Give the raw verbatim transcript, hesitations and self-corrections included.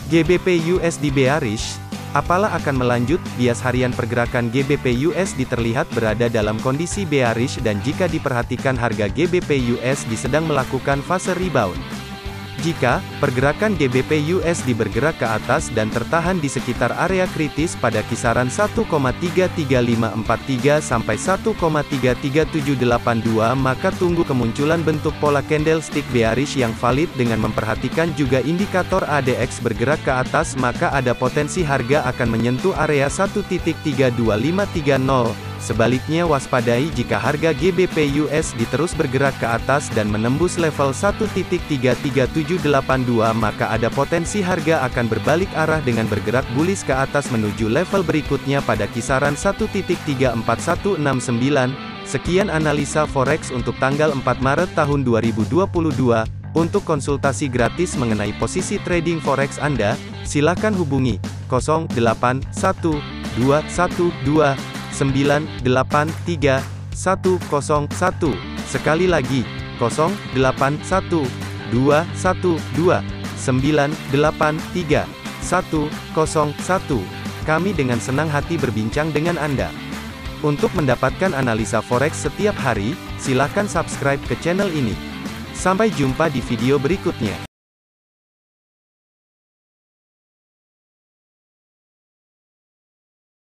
G B P U S D bearish. Apalah akan melanjut, bias harian pergerakan G B P U S D terlihat berada dalam kondisi bearish dan jika diperhatikan harga G B P U S D sedang melakukan fase rebound. Jika pergerakan G B P U S D bergerak ke atas dan tertahan di sekitar area kritis pada kisaran satu koma tiga tiga lima empat tiga sampai satu koma tiga tiga tujuh delapan dua, maka tunggu kemunculan bentuk pola candlestick bearish yang valid dengan memperhatikan juga indikator A D X bergerak ke atas, maka ada potensi harga akan menyentuh area satu titik tiga dua lima tiga nol. Sebaliknya waspadai jika harga G B P U S D terus bergerak ke atas dan menembus level satu titik tiga tiga tujuh delapan dua, maka ada potensi harga akan berbalik arah dengan bergerak bullish ke atas menuju level berikutnya pada kisaran satu titik tiga empat satu enam sembilan. Sekian analisa forex untuk tanggal empat Maret tahun dua ribu dua puluh dua. Untuk konsultasi gratis mengenai posisi trading forex Anda, silakan hubungi nol delapan satu dua satu dua sembilan delapan tiga satu nol satu. Sekali lagi, nol delapan satu dua satu dua sembilan delapan tiga satu nol satu. Kami dengan senang hati berbincang dengan Anda. Untuk mendapatkan analisa forex setiap hari, silakan subscribe ke channel ini. Sampai jumpa di video berikutnya.